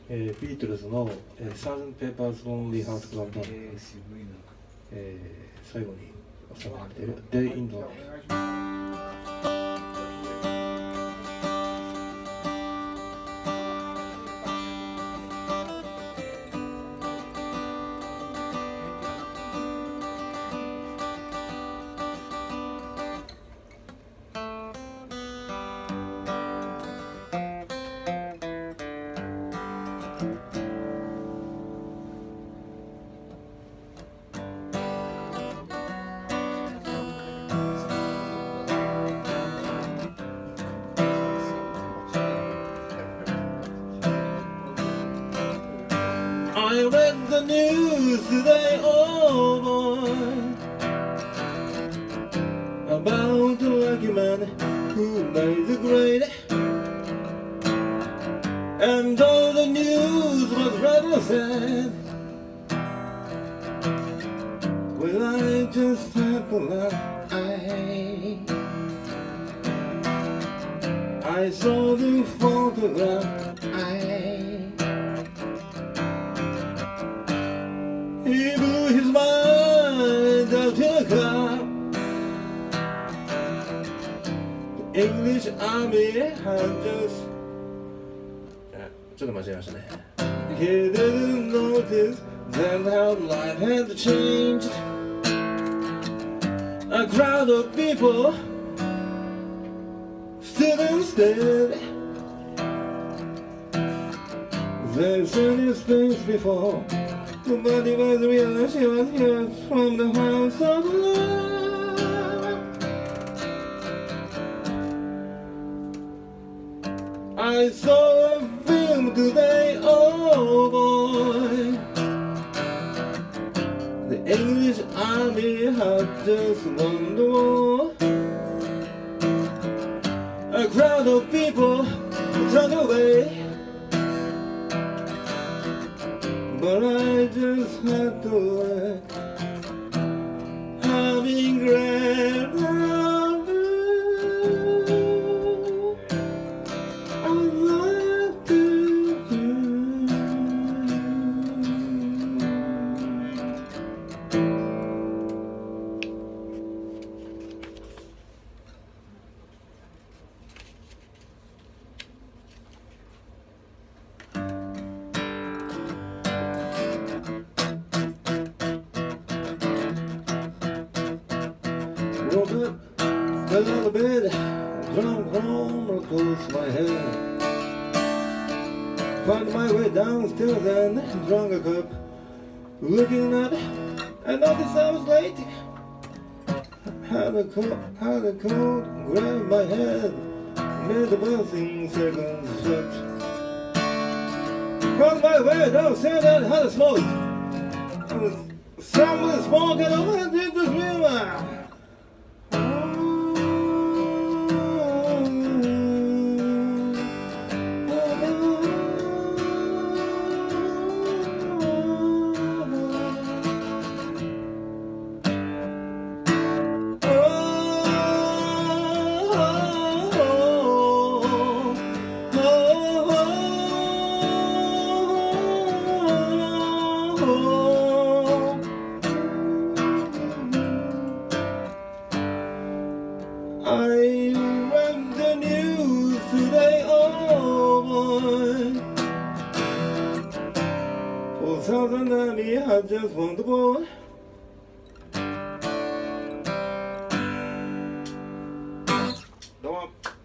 ビートルズのサージャント・ペーパーズ・ロンリー・ハーツ・クラブバンド、最後に収められている「Day in the Life」。I read the news today, oh boy, about the lucky man who made the grade. And though the news was rather sad, well, I just had to laugh. I saw the photograph. He blew his mind out in a car. The English army had just... ちょっと間違えましたね。He didn't notice that how life had changed. A crowd of people stood instead. They've seen his face before. Nobody was realized he was here from the house of love. I saw a film today, oh boy. The English army had just won the war. A crowd of people turned away, but I just had to let having read of you, I'd love to do. Woke up, fell out of bed, drunk home, or closed my head. Found my way downstairs and drank a cup. Looking up, I noticed I was late. Had a cold, grabbed my head, made a buzzing second stretch. Found my way downstairs and had a smoke. Some of the smoke and I went into the river. I read the news today, oh boy. 4,000 army had just won the war. Go on.